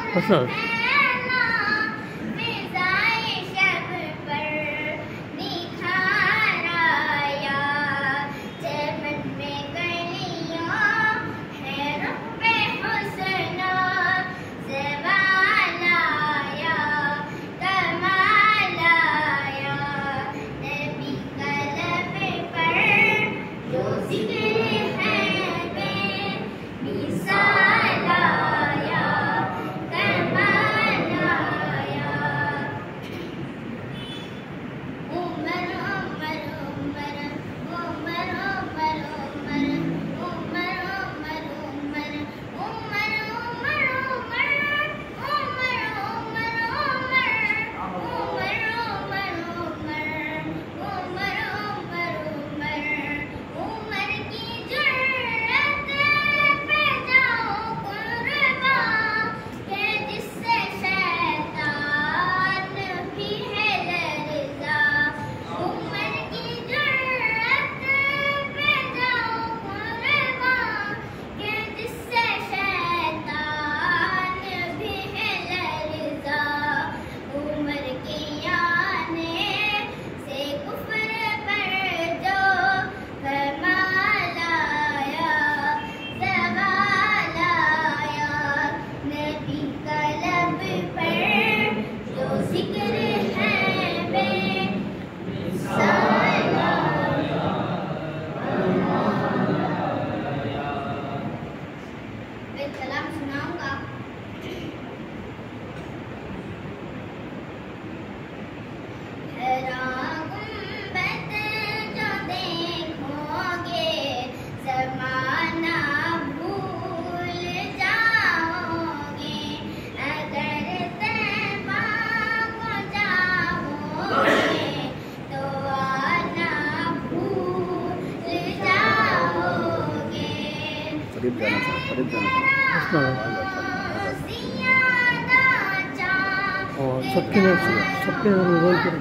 असर कलाम सुनाऊंगा। गुंबद जो देखोगे ज़माना भूल जाओगे, अगर तैबा को जाओगे तो आना भूल जाओगे। और सबके मोबाइल पर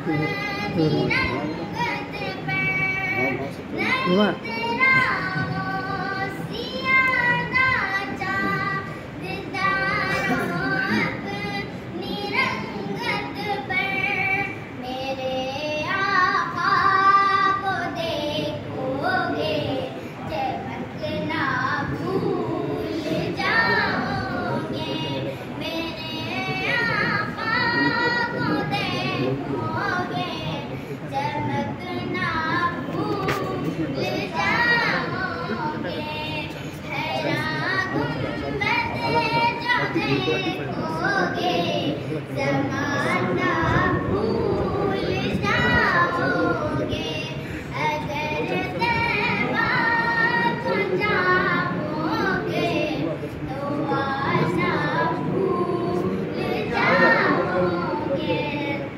ज़माना भूल जाओगे, अगर तैबा को जाओगे तो आना भूल जाओगे।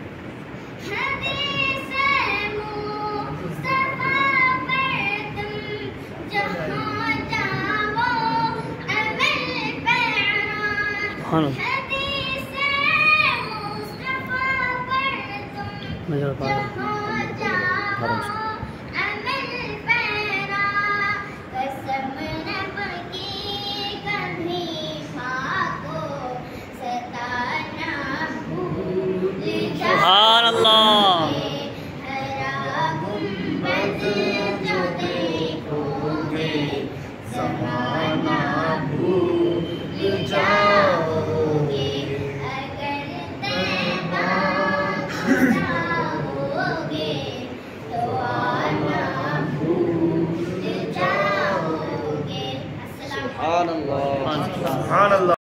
हदीस मुस्तफा पर तुम जहाँ जाओ अमल पैरा, नजर पा सुभान अल्लाह। सुभान अल्लाह।